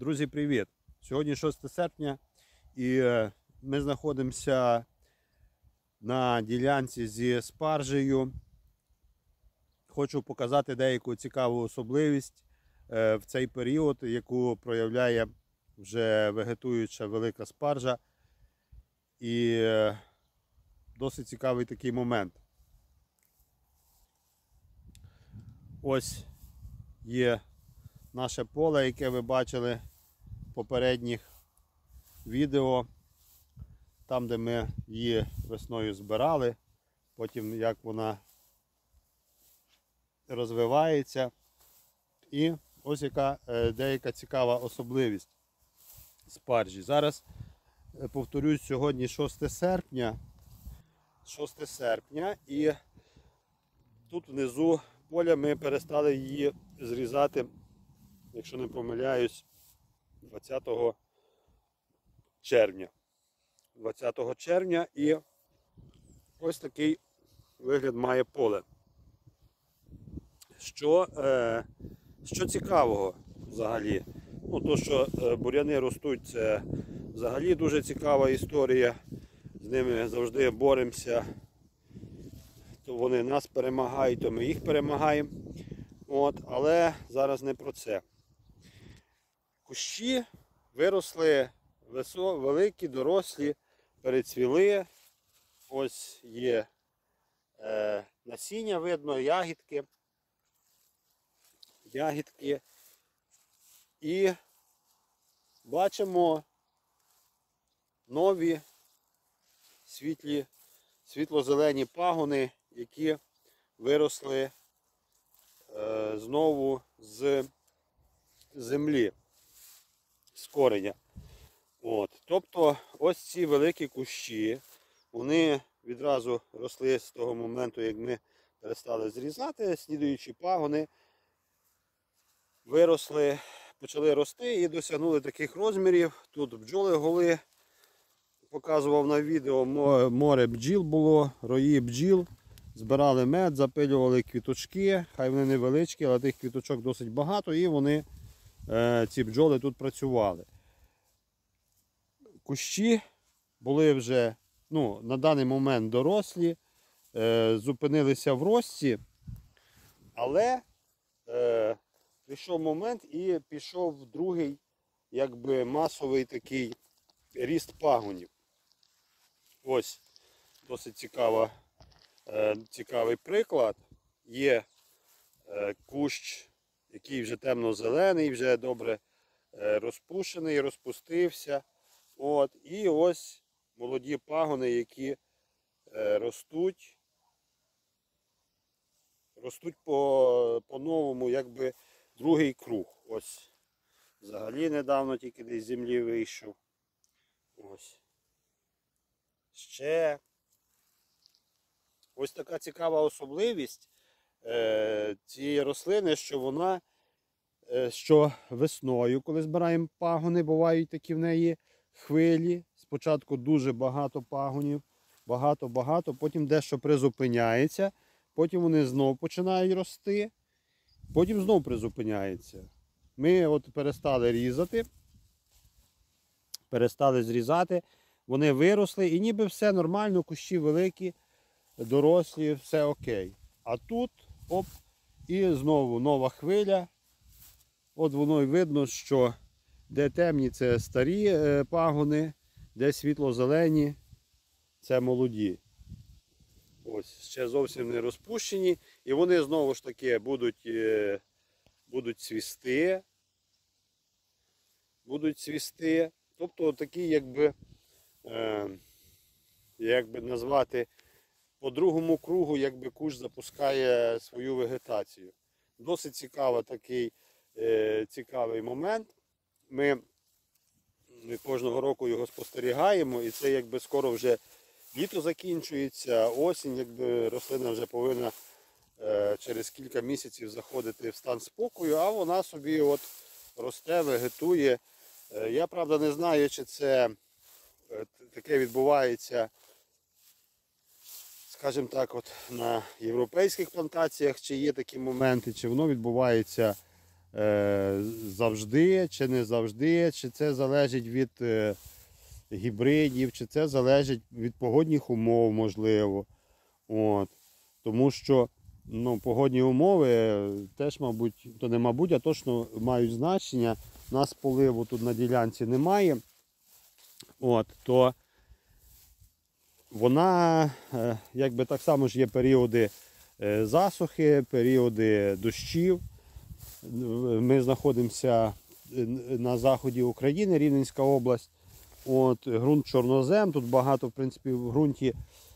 Друзі, привіт! Сьогодні 6 серпня і ми знаходимося на ділянці зі спаржею. Хочу показати деяку цікаву особливість в цей період, яку проявляє вже вегетуюча велика спаржа. І досить цікавий такий момент. Ось є наше поле, яке ви бачили в попередніх відео, там де ми її весною збирали, потім як вона розвивається. І ось яка деяка цікава особливість спаржі. Зараз, повторюсь, сьогодні 6 серпня. 6 серпня і тут внизу поля ми перестали її зрізати, якщо не помиляюсь, 20 червня. 20 червня і ось такий вигляд має поле. Що цікавого взагалі? То, що буряни ростуть, це взагалі дуже цікава історія. З ними завжди боремося. То вони нас перемагають, то ми їх перемагаємо. Але зараз не про це. Кущі виросли великі, дорослі, перецвіли. Ось є насіння, видно, ягідки. І бачимо нові світло-зелені пагони, які виросли знову з землі, з кореня. Тобто ось ці великі кущі, вони відразу росли з того моменту, як ми перестали зрізати, слідуючі пагони виросли, почали рости і досягнули таких розмірів. Тут бджоли голи, показував на відео, море бджіл було, рої бджіл. Збирали мед, запилювали квіточки, хай вони невеличкі, але тих квіточок досить багато і вони, ці бджоли, тут працювали. Кущі були вже на даний момент дорослі, зупинилися в рості, але прийшов момент і пішов другий масовий такий ріст пагонів. Ось досить цікавий приклад. Є кущ, який вже темно-зелений, вже добре розпушений, розпустився. І ось молоді пагони, які ростуть по-новому, другий круг. Ось взагалі недавно тільки десь з землі вийшов. Ось. Ще ось така цікава особливість цієї рослини, що весною, коли збираємо пагони, бувають такі в неї хвилі. Спочатку дуже багато пагонів, багато, потім дещо призупиняється, потім вони знов починають рости, потім знов призупиняється. Ми перестали різати, перестали зрізати, вони виросли і ніби все нормально, кущі великі, дорослі, все окей. А тут, і знову нова хвиля. Воно й видно, що де темні, це старі пагони, де світло-зелені, це молоді. Ось, ще зовсім не розпущені. І вони знову ж таки будуть цвісти. Тобто такий, як би назвати, по другому кругу, кущ запускає свою вегетацію. Досить цікавий момент. Ми кожного року його спостерігаємо, і це скоро вже літо закінчується, осінь, рослина вже повинна через кілька місяців заходити в стан спокою, а вона собі росте, вегетує. Я, правда, не знаю, чи це таке відбувається, скажімо так, на європейських плантаціях, чи є такі моменти, чи воно відбувається завжди чи не завжди, чи це залежить від гібридів, чи це залежить від погодних умов, можливо. От. Тому що погодні умови теж, мабуть, то не мабуть, а точно мають значення. У нас поливу тут на ділянці немає. От, то вона, якби так само ж є періоди засухи, періоди дощів. Ми знаходимося на заході України, Рівненська область. От, ґрунт чорнозем, тут багато, в принципі, в ґрунті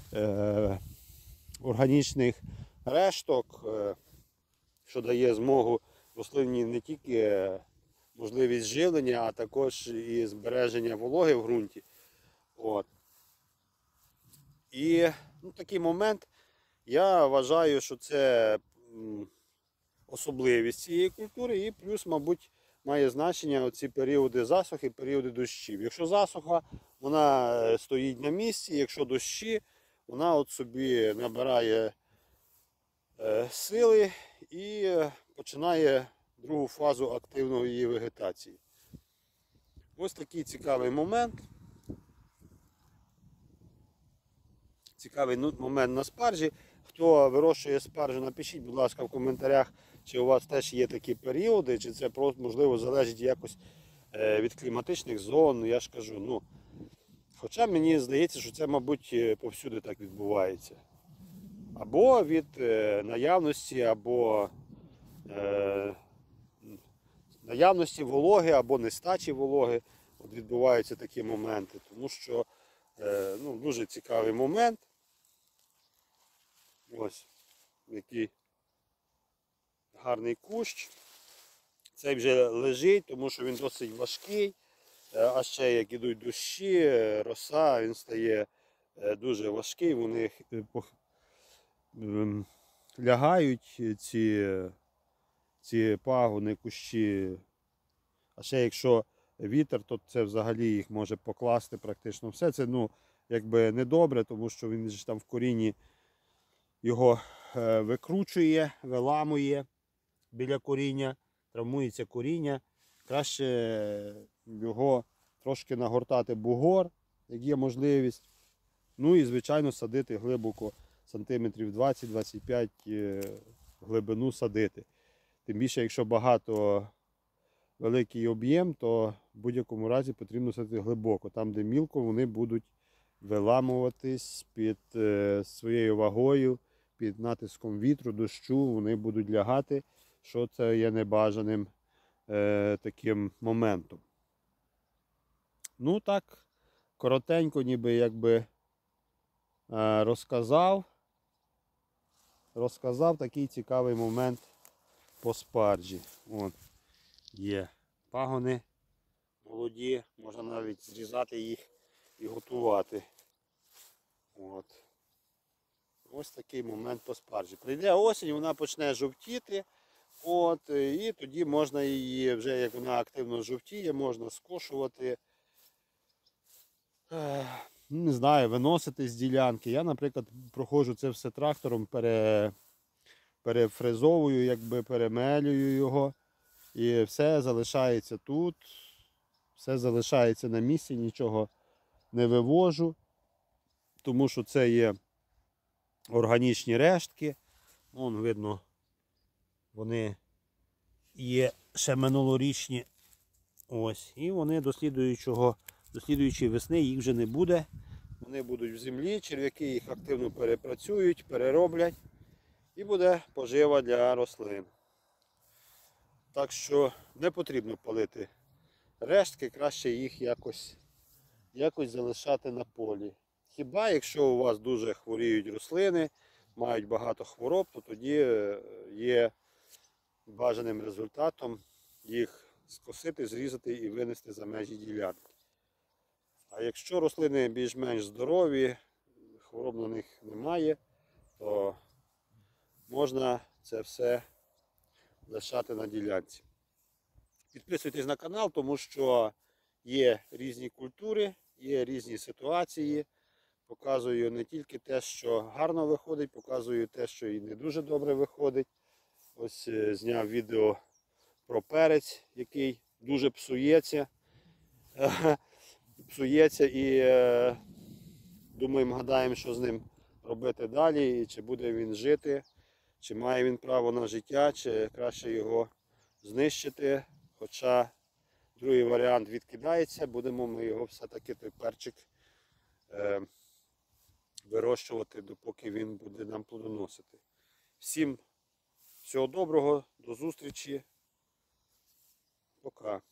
органічних решток, що дає змогу рослині не тільки можливість живлення, а також і збереження вологи в ґрунті. От. І такий момент, я вважаю, що це особливість цієї культури і плюс, мабуть, має значення оці періоди засухи, періоди дощів. Якщо засуха, вона стоїть на місці, якщо дощі, вона от собі набирає сили і починає другу фазу активної її вегетації. Ось такий цікавий момент. Цікавий момент на спаржі. Хто вирощує спаржу, напишіть, будь ласка, в коментарях, чи у вас теж є такі періоди, чи це просто, можливо, залежить якось від кліматичних зон. Я ж кажу, хоча мені здається, що це, мабуть, повсюди так відбувається. Або від наявності, або наявності вологи, або нестачі вологи. От відбуваються такі моменти. Тому що дуже цікавий момент. Ось який гарний кущ. Цей вже лежить, тому що він досить важкий. А ще як ідуть дощі, роса, він стає дуже важкий. Вони лягають ці пагони, кущі. А ще якщо вітер, то це взагалі їх може покласти практично все. Це якби недобре, тому що він ж там в корінні його викручує, виламує біля коріння, травмується коріння. Краще його трошки нагортати бугор, як є можливість. Ну і, звичайно, садити глибоко, сантиметрів 20-25 глибину садити. Тим більше, якщо великий об'єм, то в будь-якому разі потрібно садити глибоко. Там, де мілко, вони будуть виламуватись під своєю вагою, під натиском вітру, дощу, вони будуть лягати, що це є небажаним таким моментом. Так, коротенько ніби якби розказав такий цікавий момент по спаржі. Є пагони молоді, можна навіть зрізати їх і готувати. Ось такий момент по спаржі. Прийде осінь, вона почне жовтіти. І тоді можна її, вже як вона активно жовтіє, можна скошувати, не знаю, виносити з ділянки. Я, наприклад, проходжу це все трактором, перефрезовую, якби перемелюю його. І все залишається тут, все залишається на місці, нічого не вивожу, тому що це є органічні рештки. Видно, вони є ще минулорічні. І вони до слідуючої весни їх вже не буде. Вони будуть в землі, черв'яки їх активно перепрацюють, перероблять і буде пожива для рослин. Так що не потрібно палити рештки, краще їх якось залишати на полі. Хіба якщо у вас дуже хворіють рослини, мають багато хвороб, то тоді є бажаним результатом їх скосити, зрізати і винести за межі ділянки. А якщо рослини більш-менш здорові, хвороб на них немає, то можна це все лишати на ділянці. Підписуйтесь на канал, тому що є різні культури, є різні ситуації. Показую не тільки те, що гарно виходить, показую те, що і не дуже добре виходить. Ось зняв відео про перець, який дуже псується. Псується і думаємо, гадаємо, що з ним робити далі, і чи буде він жити, чи має він право на життя, чи краще його знищити. Хоча другий варіант відкидається, будемо ми його все-таки той перчик вирощувати, допоки він буде нам плодоносити. Всім всього доброго, до зустрічі. Пока.